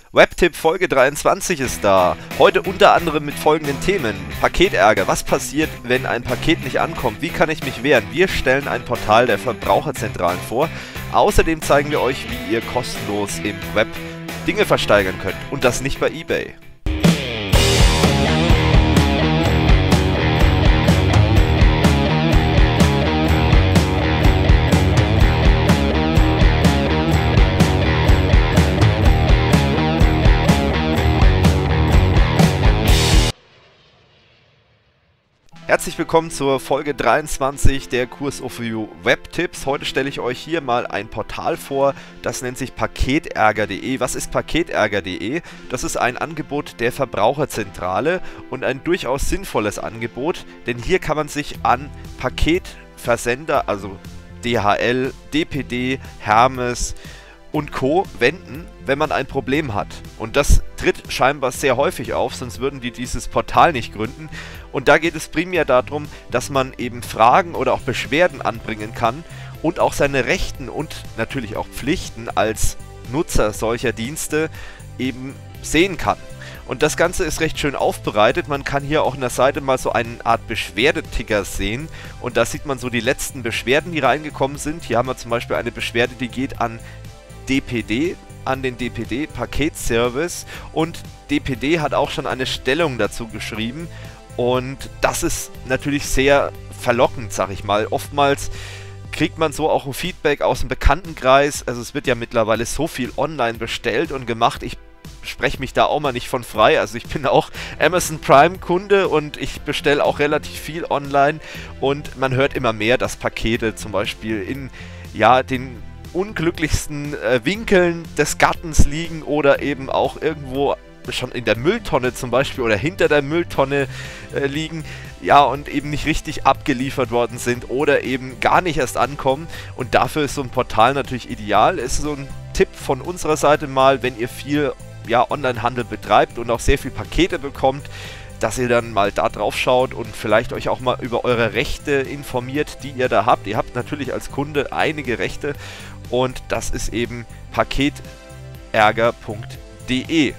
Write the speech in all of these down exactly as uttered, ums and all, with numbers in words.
Webtipp Folge dreiundzwanzig ist da. Heute unter anderem mit folgenden Themen. Paketärger. Was passiert, wenn ein Paket nicht ankommt? Wie kann ich mich wehren? Wir stellen ein Portal der Verbraucherzentralen vor. Außerdem zeigen wir euch, wie ihr kostenlos im Web Dinge versteigern könnt. Und das nicht bei eBay. Herzlich willkommen zur Folge dreiundzwanzig der Kursoverview Webtipps. Heute stelle ich euch hier mal ein Portal vor, das nennt sich paketärger punkt de. Was ist paketärger punkt de? Das ist ein Angebot der Verbraucherzentrale und ein durchaus sinnvolles Angebot, denn hier kann man sich an Paketversender, also D H L, D P D, Hermes und Co. wenden, wenn man ein Problem hat. Und das tritt scheinbar sehr häufig auf, sonst würden die dieses Portal nicht gründen. Und da geht es primär darum, dass man eben Fragen oder auch Beschwerden anbringen kann und auch seine Rechten und natürlich auch Pflichten als Nutzer solcher Dienste eben sehen kann. Und das Ganze ist recht schön aufbereitet. Man kann hier auch an der Seite mal so eine Art Beschwerdeticker sehen. Und da sieht man so die letzten Beschwerden, die reingekommen sind. Hier haben wir zum Beispiel eine Beschwerde, die geht an D P D, an den D P D Paketservice, und D P D hat auch schon eine Stellung dazu geschrieben und das ist natürlich sehr verlockend, sag ich mal. Oftmals kriegt man so auch ein Feedback aus dem Bekanntenkreis, also es wird ja mittlerweile so viel online bestellt und gemacht, ich spreche mich da auch mal nicht von frei, also ich bin auch Amazon Prime Kunde und ich bestelle auch relativ viel online und man hört immer mehr, dass Pakete zum Beispiel in, ja, den unglücklichsten äh, Winkeln des Gartens liegen oder eben auch irgendwo schon in der Mülltonne zum Beispiel oder hinter der Mülltonne äh, liegen, ja, und eben nicht richtig abgeliefert worden sind oder eben gar nicht erst ankommen, und dafür ist so ein Portal natürlich ideal. Ist so ein Tipp von unserer Seite mal, wenn ihr viel, ja, Onlinehandel betreibt und auch sehr viel Pakete bekommt, dass ihr dann mal da drauf schaut und vielleicht euch auch mal über eure Rechte informiert, die ihr da habt. Ihr habt natürlich als Kunde einige Rechte und das ist eben paketärger punkt de.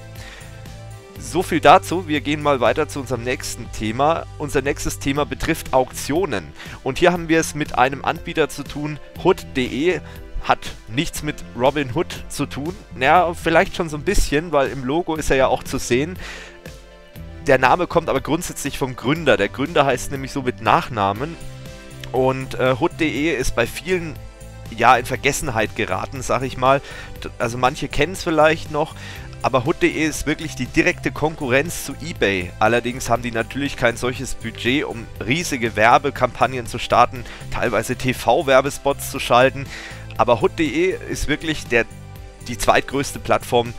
So viel dazu. Wir gehen mal weiter zu unserem nächsten Thema. Unser nächstes Thema betrifft Auktionen. Und hier haben wir es mit einem Anbieter zu tun, hood punkt de. Hat nichts mit Robinhood zu tun. Ja, vielleicht schon so ein bisschen, weil im Logo ist er ja auch zu sehen. Der Name kommt aber grundsätzlich vom Gründer. Der Gründer heißt nämlich so mit Nachnamen. Und äh, hood punkt de ist bei vielen, ja, in Vergessenheit geraten, sag ich mal. Also manche kennen es vielleicht noch. Aber hood punkt de ist wirklich die direkte Konkurrenz zu eBay. Allerdings haben die natürlich kein solches Budget, um riesige Werbekampagnen zu starten, teilweise T V-Werbespots zu schalten. Aber hood punkt de ist wirklich der, die zweitgrößte Plattform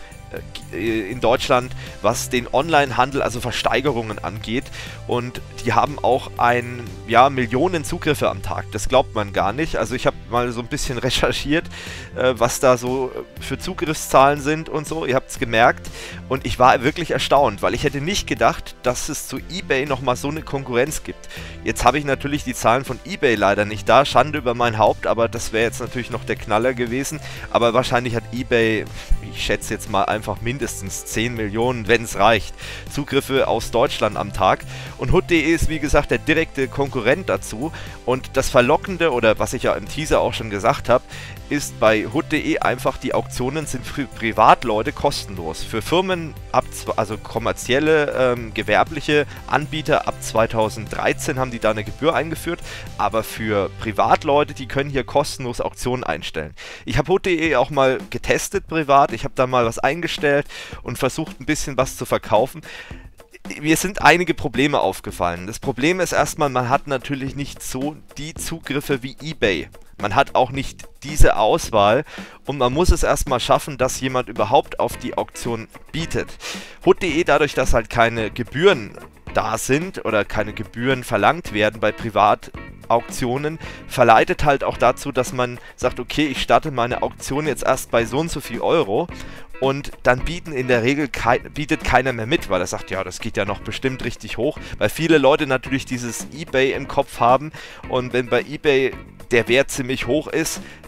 in Deutschland, was den Onlinehandel, also Versteigerungen angeht, und die haben auch ein, ja, Millionen Zugriffe am Tag. Das glaubt man gar nicht. Also ich habe mal so ein bisschen recherchiert, äh, was da so für Zugriffszahlen sind und so. Ihr habt es gemerkt und ich war wirklich erstaunt, weil ich hätte nicht gedacht, dass es zu eBay nochmal so eine Konkurrenz gibt. Jetzt habe ich natürlich die Zahlen von eBay leider nicht da, Schande über mein Haupt, aber das wäre jetzt natürlich noch der Knaller gewesen. Aber wahrscheinlich hat eBay, ich schätze jetzt mal einfach mindestens zehn Millionen, wenn es reicht, Zugriffe aus Deutschland am Tag. Und hood punkt de ist, wie gesagt, der direkte Konkurrent dazu. Und das Verlockende, oder was ich ja im Teaser auch schon gesagt habe, ist bei hood punkt de einfach, die Auktionen sind für Privatleute kostenlos. Für Firmen, ab, also kommerzielle, ähm, gewerbliche Anbieter ab zweitausenddreizehn haben die da eine Gebühr eingeführt, aber für Privatleute, die können hier kostenlos Auktionen einstellen. Ich habe hood punkt de auch mal getestet privat, ich habe da mal was eingestellt und versucht ein bisschen was zu verkaufen. Mir sind einige Probleme aufgefallen. Das Problem ist erstmal, man hat natürlich nicht so die Zugriffe wie eBay. Man hat auch nicht diese Auswahl und man muss es erstmal schaffen, dass jemand überhaupt auf die Auktion bietet. hood punkt de, dadurch, dass halt keine Gebühren da sind oder keine Gebühren verlangt werden bei Privatauktionen, verleitet halt auch dazu, dass man sagt, okay, ich starte meine Auktion jetzt erst bei so und so viel Euro. Und dann bieten in der Regel kei bietet keiner mehr mit, weil er sagt, ja, das geht ja noch bestimmt richtig hoch, weil viele Leute natürlich dieses eBay im Kopf haben, und wenn bei eBay der Wert ziemlich hoch ist,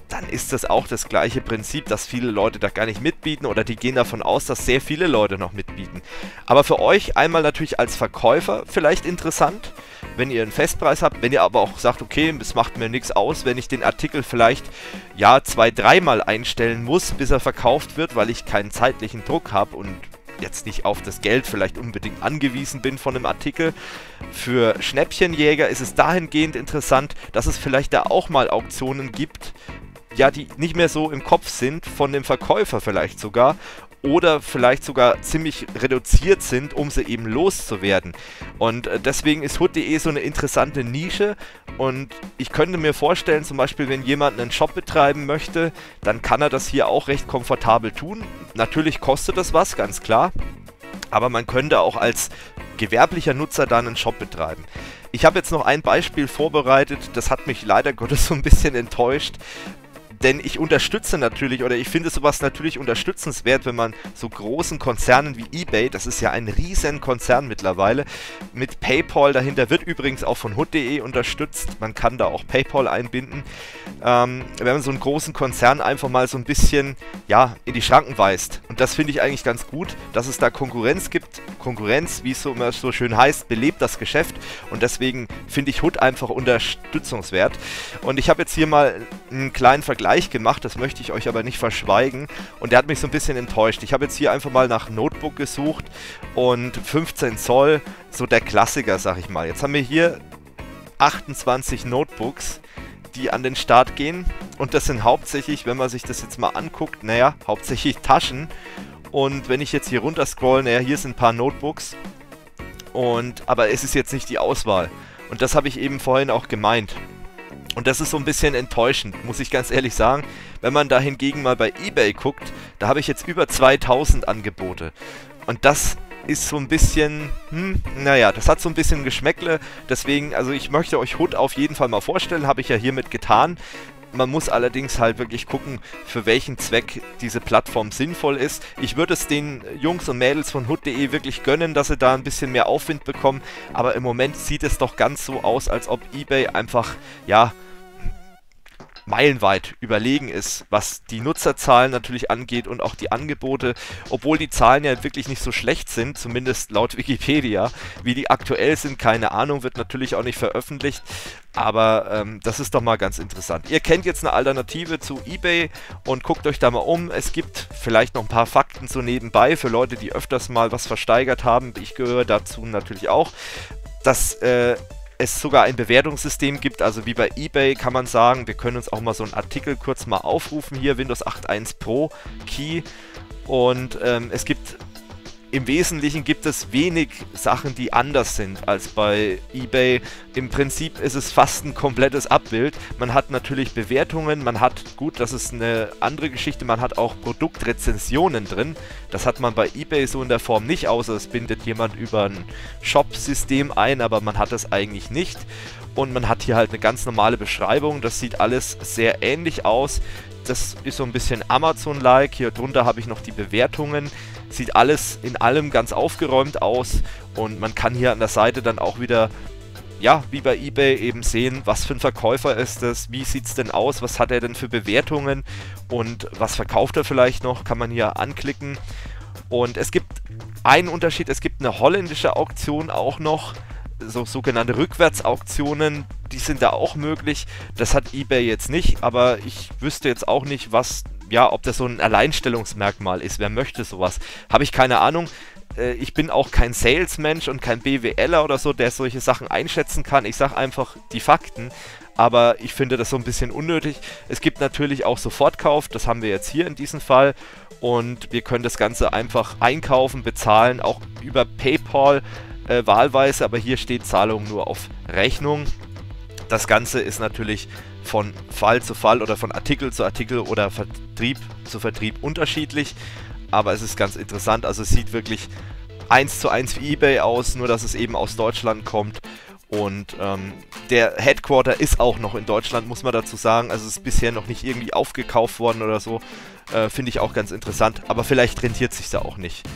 dann ist das auch das gleiche Prinzip, dass viele Leute da gar nicht mitbieten oder die gehen davon aus, dass sehr viele Leute noch mitbieten. Aber für euch einmal natürlich als Verkäufer vielleicht interessant, wenn ihr einen Festpreis habt, wenn ihr aber auch sagt, okay, es macht mir nichts aus, wenn ich den Artikel vielleicht ja zwei, dreimal einstellen muss, bis er verkauft wird, weil ich keinen zeitlichen Druck habe und jetzt nicht auf das Geld vielleicht unbedingt angewiesen bin von einem Artikel. Für Schnäppchenjäger ist es dahingehend interessant, dass es vielleicht da auch mal Auktionen gibt, ja, die nicht mehr so im Kopf sind, von dem Verkäufer vielleicht sogar, oder vielleicht sogar ziemlich reduziert sind, um sie eben loszuwerden. Und äh, deswegen ist hood punkt de so eine interessante Nische und ich könnte mir vorstellen, zum Beispiel, wenn jemand einen Shop betreiben möchte, dann kann er das hier auch recht komfortabel tun. Natürlich kostet das was, ganz klar, aber man könnte auch als gewerblicher Nutzer dann einen Shop betreiben. Ich habe jetzt noch ein Beispiel vorbereitet, das hat mich leider Gottes so ein bisschen enttäuscht. Denn ich unterstütze natürlich, oder ich finde sowas natürlich unterstützenswert, wenn man so großen Konzernen wie eBay, das ist ja ein riesen Konzern mittlerweile, mit PayPal dahinter, wird übrigens auch von hood punkt de unterstützt, man kann da auch PayPal einbinden, ähm, wenn man so einen großen Konzern einfach mal so ein bisschen, ja, in die Schranken weist. Und das finde ich eigentlich ganz gut, dass es da Konkurrenz gibt. Konkurrenz, wie es so immer so schön heißt, belebt das Geschäft und deswegen finde ich Hood einfach unterstützungswert. Und ich habe jetzt hier mal einen kleinen Vergleich gemacht, das möchte ich euch aber nicht verschweigen und der hat mich so ein bisschen enttäuscht. Ich habe jetzt hier einfach mal nach Notebook gesucht und fünfzehn Zoll, so der Klassiker, sag ich mal. Jetzt haben wir hier achtundzwanzig Notebooks, die an den Start gehen und das sind hauptsächlich, wenn man sich das jetzt mal anguckt, naja, hauptsächlich Taschen und wenn ich jetzt hier runter scroll, naja, hier sind ein paar Notebooks und, aber es ist jetzt nicht die Auswahl und das habe ich eben vorhin auch gemeint. Und das ist so ein bisschen enttäuschend, muss ich ganz ehrlich sagen. Wenn man da hingegen mal bei eBay guckt, da habe ich jetzt über zweitausend Angebote. Und das ist so ein bisschen, hm, naja, das hat so ein bisschen Geschmäckle. Deswegen, also ich möchte euch Hood auf jeden Fall mal vorstellen, habe ich ja hiermit getan. Man muss allerdings halt wirklich gucken, für welchen Zweck diese Plattform sinnvoll ist. Ich würde es den Jungs und Mädels von hood punkt de wirklich gönnen, dass sie da ein bisschen mehr Aufwind bekommen. Aber im Moment sieht es doch ganz so aus, als ob eBay einfach, ja, meilenweit überlegen ist, was die Nutzerzahlen natürlich angeht und auch die Angebote, obwohl die Zahlen ja wirklich nicht so schlecht sind, zumindest laut Wikipedia. Wie die aktuell sind, keine Ahnung, wird natürlich auch nicht veröffentlicht, aber ähm, das ist doch mal ganz interessant. Ihr kennt jetzt eine Alternative zu eBay und guckt euch da mal um. Es gibt vielleicht noch ein paar Fakten so nebenbei für Leute, die öfters mal was versteigert haben. Ich gehöre dazu natürlich auch, dass äh, es sogar ein Bewertungssystem gibt, also wie bei eBay kann man sagen, wir können uns auch mal so einen Artikel kurz mal aufrufen, hier Windows acht Punkt eins Pro Key und ähm, es gibt, im Wesentlichen gibt es wenig Sachen, die anders sind als bei eBay. Im Prinzip ist es fast ein komplettes Abbild. Man hat natürlich Bewertungen, man hat, gut, das ist eine andere Geschichte, man hat auch Produktrezensionen drin. Das hat man bei eBay so in der Form nicht, außer es bindet jemand über ein Shop-System ein, aber man hat das eigentlich nicht. Und man hat hier halt eine ganz normale Beschreibung, das sieht alles sehr ähnlich aus. Das ist so ein bisschen Amazon-like, hier drunter habe ich noch die Bewertungen. Sieht alles in allem ganz aufgeräumt aus und man kann hier an der Seite dann auch wieder, ja, wie bei eBay eben sehen, was für ein Verkäufer ist das, wie sieht es denn aus, was hat er denn für Bewertungen und was verkauft er vielleicht noch, kann man hier anklicken. Und es gibt einen Unterschied, es gibt eine holländische Auktion auch noch, so sogenannte Rückwärtsauktionen, die sind da auch möglich. Das hat eBay jetzt nicht, aber ich wüsste jetzt auch nicht, was, ja, ob das so ein Alleinstellungsmerkmal ist. Wer möchte sowas? Habe ich keine Ahnung. Äh, ich bin auch kein Salesmensch und kein BWLer oder so, der solche Sachen einschätzen kann. Ich sage einfach die Fakten. Aber ich finde das so ein bisschen unnötig. Es gibt natürlich auch Sofortkauf, das haben wir jetzt hier in diesem Fall. Und wir können das Ganze einfach einkaufen, bezahlen, auch über PayPal. Äh, wahlweise, aber hier steht Zahlung nur auf Rechnung. Das Ganze ist natürlich von Fall zu Fall oder von Artikel zu Artikel oder Vertrieb zu Vertrieb unterschiedlich, aber es ist ganz interessant, also es sieht wirklich eins zu eins wie eBay aus, nur dass es eben aus Deutschland kommt und ähm, der Headquarter ist auch noch in Deutschland, muss man dazu sagen, also es ist bisher noch nicht irgendwie aufgekauft worden oder so, äh, finde ich auch ganz interessant, aber vielleicht rentiert sich da auch nicht.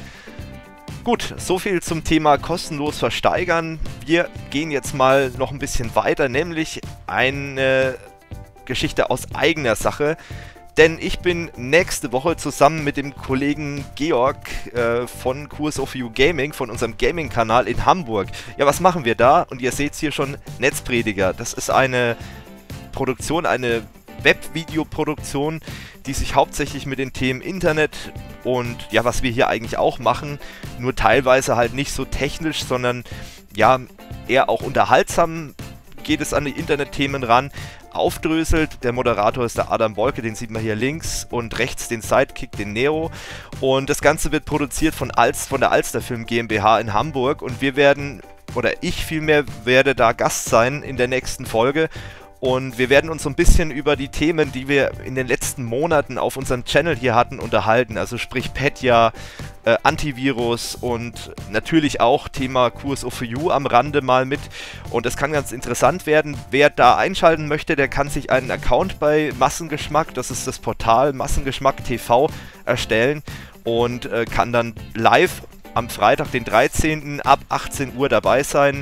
Gut, soviel zum Thema kostenlos versteigern. Wir gehen jetzt mal noch ein bisschen weiter, nämlich eine Geschichte aus eigener Sache. Denn ich bin nächste Woche zusammen mit dem Kollegen Georg äh, von Kurs of You Gaming, von unserem Gaming-Kanal in Hamburg. Ja, was machen wir da? Und ihr seht es hier schon, Netzprediger. Das ist eine Produktion, eine Webvideoproduktion, die sich hauptsächlich mit den Themen Internet und ja, was wir hier eigentlich auch machen, nur teilweise halt nicht so technisch, sondern ja, eher auch unterhaltsam geht es an die Internetthemen ran, aufdröselt. Der Moderator ist der Adam Bolke, den sieht man hier links, und rechts den Sidekick, den Neo. Und das Ganze wird produziert von, Alz, von der Alsterfilm GmbH in Hamburg und wir werden, oder ich vielmehr, werde da Gast sein in der nächsten Folge. Und wir werden uns so ein bisschen über die Themen, die wir in den letzten Monaten auf unserem Channel hier hatten, unterhalten. Also sprich Petya, äh, Antivirus und natürlich auch Thema Kurs of You am Rande mal mit. Und das kann ganz interessant werden. Wer da einschalten möchte, der kann sich einen Account bei Massengeschmack, das ist das Portal Massengeschmack T V, erstellen und äh, kann dann live am Freitag, den dreizehnten ab achtzehn Uhr dabei sein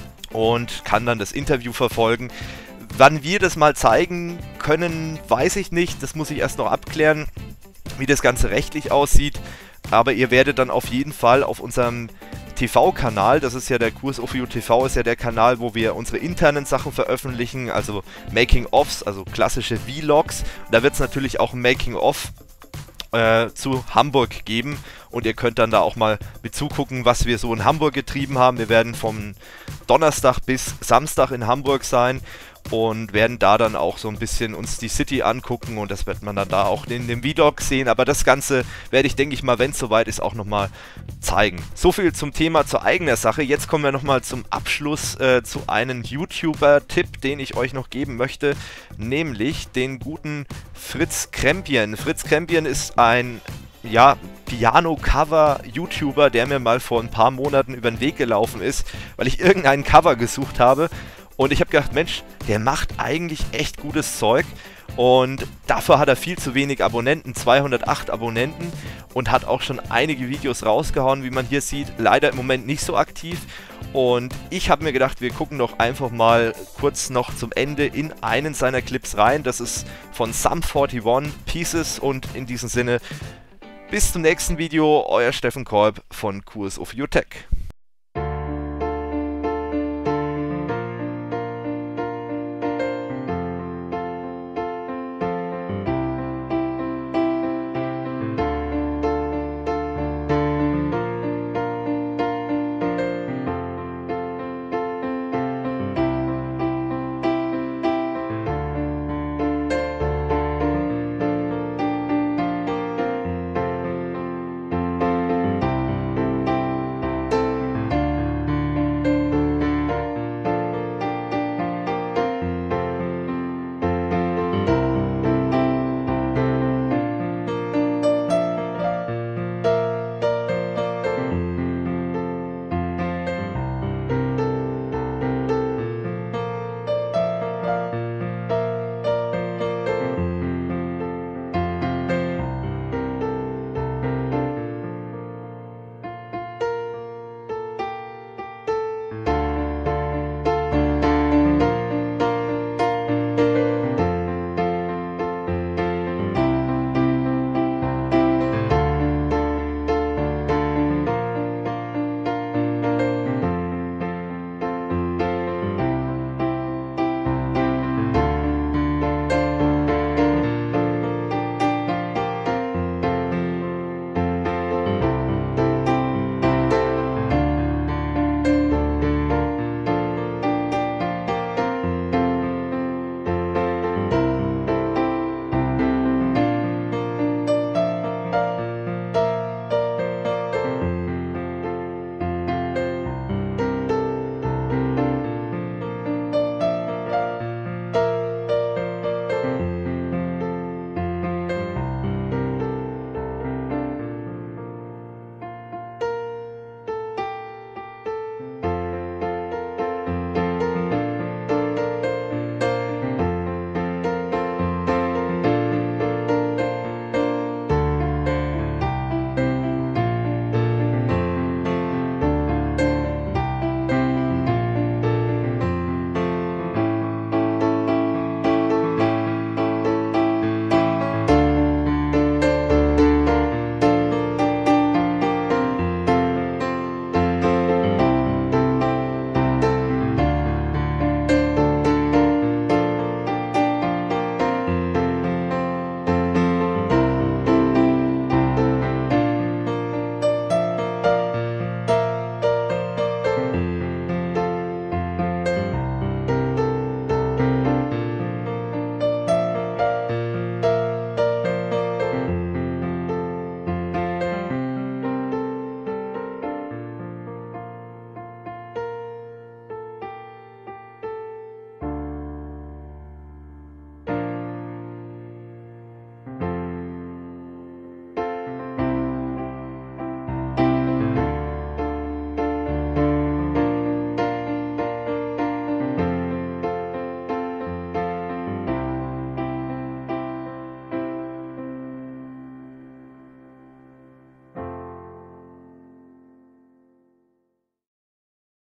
und kann dann das Interview verfolgen. Wann wir das mal zeigen können, weiß ich nicht. Das muss ich erst noch abklären, wie das Ganze rechtlich aussieht. Aber ihr werdet dann auf jeden Fall auf unserem T V-Kanal, das ist ja der Kurs of You T V, ist ja der Kanal, wo wir unsere internen Sachen veröffentlichen, also Making-ofs, also klassische Vlogs. Da wird es natürlich auch ein Making-of Äh, zu Hamburg geben und ihr könnt dann da auch mal mit zugucken, was wir so in Hamburg getrieben haben. Wir werden vom Donnerstag bis Samstag in Hamburg sein und werden da dann auch so ein bisschen uns die City angucken und das wird man dann da auch in dem Vlog sehen, aber das Ganze werde ich, denke ich mal, wenn es soweit ist, auch nochmal zeigen. So viel zum Thema, zur eigenen Sache. Jetzt kommen wir nochmal zum Abschluss äh, zu einem YouTuber-Tipp, den ich euch noch geben möchte, nämlich den guten Fritz Krempien. Fritz Krempien ist ein, ja, Piano-Cover-YouTuber, der mir mal vor ein paar Monaten über den Weg gelaufen ist, weil ich irgendeinen Cover gesucht habe. Und ich habe gedacht, Mensch, der macht eigentlich echt gutes Zeug und dafür hat er viel zu wenig Abonnenten, zweihundertacht Abonnenten, und hat auch schon einige Videos rausgehauen, wie man hier sieht, leider im Moment nicht so aktiv. Und ich habe mir gedacht, wir gucken doch einfach mal kurz noch zum Ende in einen seiner Clips rein. Das ist von Sum einundvierzig Pieces und in diesem Sinne bis zum nächsten Video, euer Steffen Kolb von Kurs of You Tech.